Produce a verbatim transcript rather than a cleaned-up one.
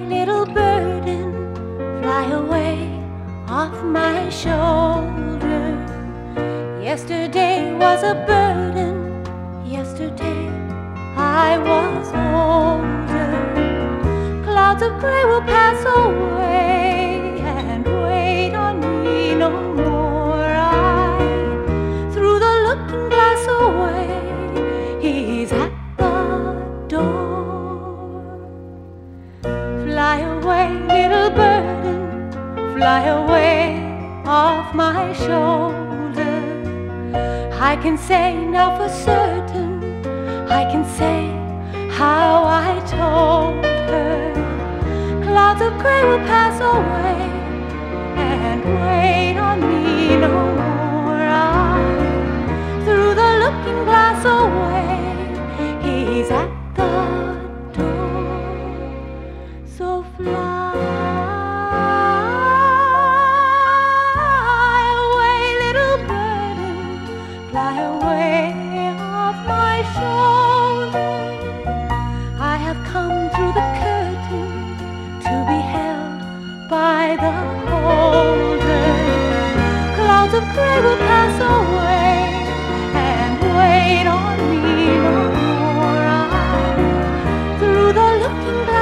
little burden, fly away off my shoulder. Yesterday was a burden, yesterday I was older. Clouds of gray will pass away and wait on me no more. I threw the looking glass away, he's at the door. Fly away, little burden, fly away off my shoulder. I can say now for certain, I can say how I told her. Clouds of gray will pass away and wait on me no more. I threw the looking glass away, he's at the door. So fly away, little burden, fly away off my shoulder. I have come through the curtain to be held by the holder. Clouds of gray will pass away and wait on me no more. I threw the looking glass